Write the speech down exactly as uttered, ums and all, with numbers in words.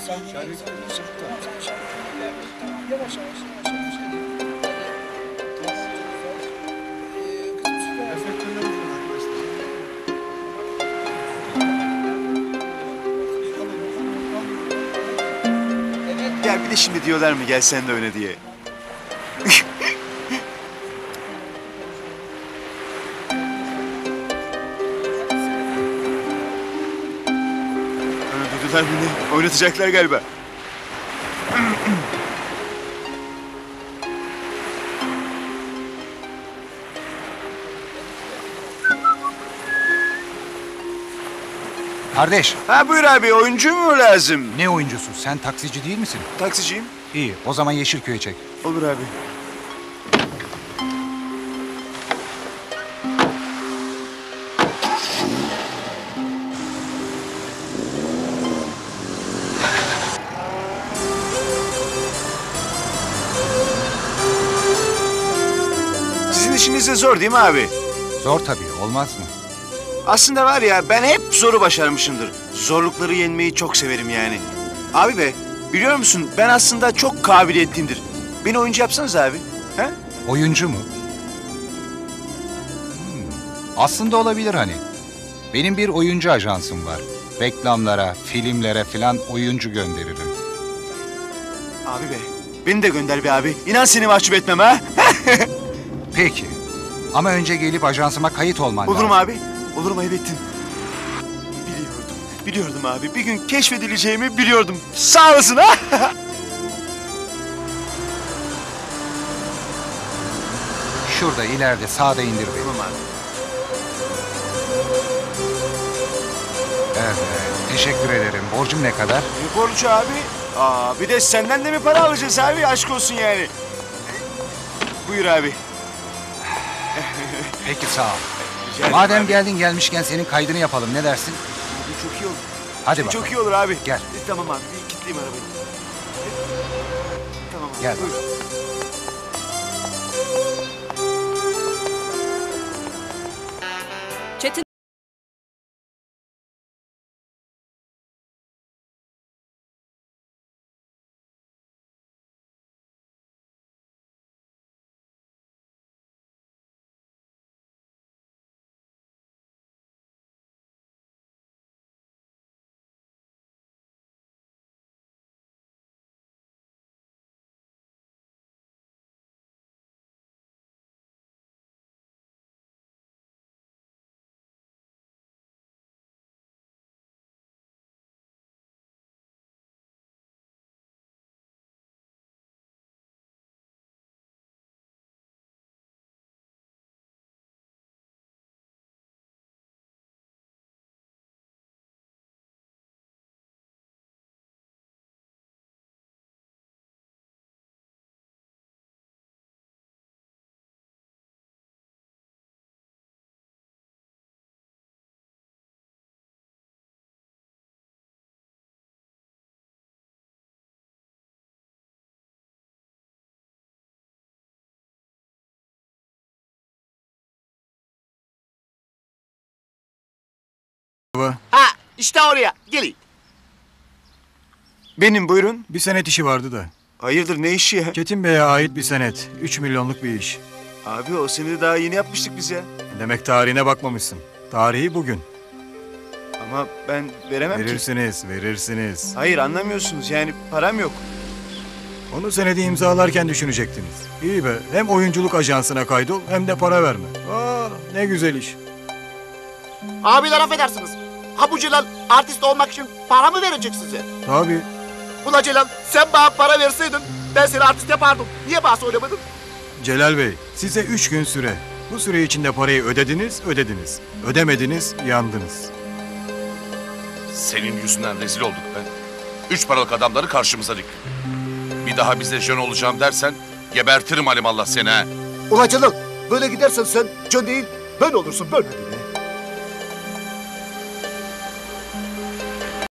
Yavaş yavaş yavaş yavaş. Ya bir de şimdi diyorlar mı gel sen de oyna diye. Duydular beni. Oynatacaklar galiba. Kardeş, Ha buyur abi, oyuncu mu lazım? ne oyuncusu? Sen taksici değil misin? Taksiciyim. İyi, o zaman Yeşilköy'e çek. Olur abi. Sizin işiniz de zor değil mi abi? Zor tabii, olmaz mı? Aslında var ya, ben hep zoru başarmışımdır. Zorlukları yenmeyi çok severim yani. Abi be, biliyor musun ben aslında çok kabiliyetliyimdir. Beni oyuncu yapsanız abi. He? Oyuncu mu? Hmm, aslında olabilir hani. Benim bir oyuncu ajansım var. Reklamlara, filmlere falan oyuncu gönderirim. Abi be, beni de gönder be abi. İnan seni mahcup etmem ha. Peki. Ama önce gelip ajansıma kayıt olman Olur lazım. mu abi? Olur mu, ayıp ettin. Biliyordum, biliyordum abi. Bir gün keşfedileceğimi biliyordum. Sağ olasın ha. Şurada ileride sağda indir beni. Tamam abi. Evet, teşekkür ederim. Borcum ne kadar? Ne borcu abi? Aa, bir de senden de mi para alacağız abi? Aşk olsun yani. Buyur abi. Peki sağ ol. Rica ederim Madem abi. geldin gelmişken senin kaydını yapalım. Ne dersin? Bu çok iyi olur. Hadi Çok bakalım. iyi olur abi. Gel. E, tamam abi, bir kilitleyeyim arabayı. E, tamam abi. Gel. Buyur. Çetin Ha işte oraya gelin. Benim, buyurun. Bir senet işi vardı da. Hayırdır, ne işi ya? Çetin Bey'e ait bir senet. Üç milyonluk bir iş. Abi o senedi daha yeni yapmıştık biz ya. Demek tarihine bakmamışsın. Tarihi bugün. Ama ben veremem ki. Verirsiniz, verirsiniz. Hayır, anlamıyorsunuz yani, param yok. Onu senedi imzalarken düşünecektiniz. İyi be, hem oyunculuk ajansına kaydol hem de para verme. Aa, ne güzel iş. Abiler affedersiniz. Ha bu Celal artist olmak için para mı verecek size? Tabii. Ula Celal sen bana para verseydin ben seni artist yapardım. Niye bana söylemedin? Celal Bey, size üç gün süre. Bu süre içinde parayı ödediniz, ödediniz. Ödemediniz, yandınız. Senin yüzünden rezil olduk be. Üç paralık adamları karşımıza dik. Bir daha bize jön olacağım dersen gebertirim alimallah seni ha. Ula Celal böyle gidersen sen can değil ben olursun bölmedi be.